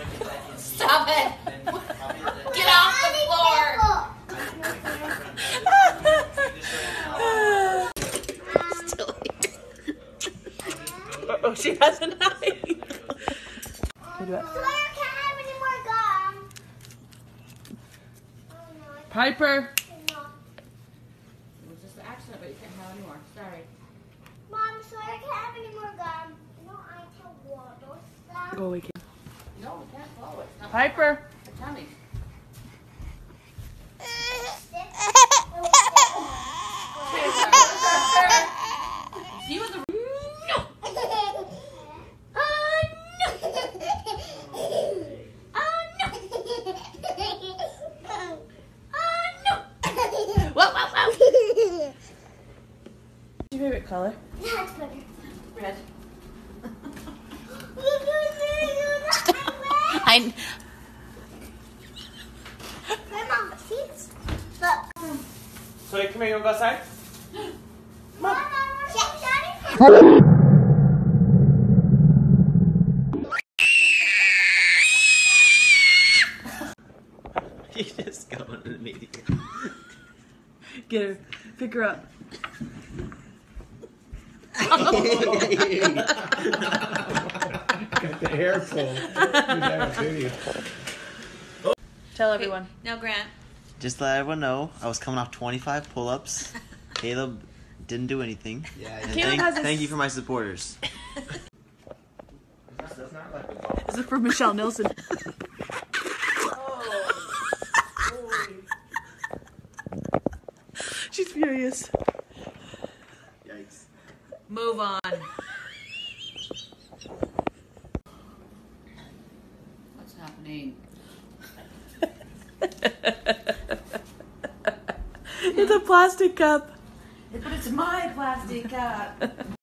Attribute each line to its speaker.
Speaker 1: Stop it! Get off the floor! Still oh, she has an eye.
Speaker 2: Sawyer can't have any more gum.
Speaker 3: Piper.
Speaker 1: It was just an accident, but you can't have any more. Sorry.
Speaker 2: Mom, Sawyer can't have any more gum. No, I can water stuff.
Speaker 3: Go away, kid.
Speaker 1: No, we can't follow it. It's not
Speaker 3: Piper.
Speaker 1: the tummy. See you in the room. No!
Speaker 2: Oh no! Oh no!
Speaker 1: Whoa, whoa, whoa!
Speaker 3: What's your favorite color?
Speaker 2: That's better.
Speaker 1: Red.
Speaker 2: I. Grandma, see this? Look.
Speaker 3: So you come here, you wanna go outside?
Speaker 2: Mama,
Speaker 4: You just go in the media.
Speaker 3: Get her. Pick her up.
Speaker 5: Got the hair pulled. That video.
Speaker 3: Tell everyone.
Speaker 1: Now, Grant.
Speaker 4: Just to let everyone know, I was coming off 25 pull-ups. Caleb didn't do anything.
Speaker 5: Yeah,
Speaker 4: And
Speaker 3: Caleb has
Speaker 4: thank
Speaker 3: this-
Speaker 4: you for my supporters.
Speaker 3: This is for Michelle Nilsson. She's furious.
Speaker 4: Yikes.
Speaker 1: Move on. What's happening?
Speaker 3: It's a plastic cup.
Speaker 1: But it's my plastic cup.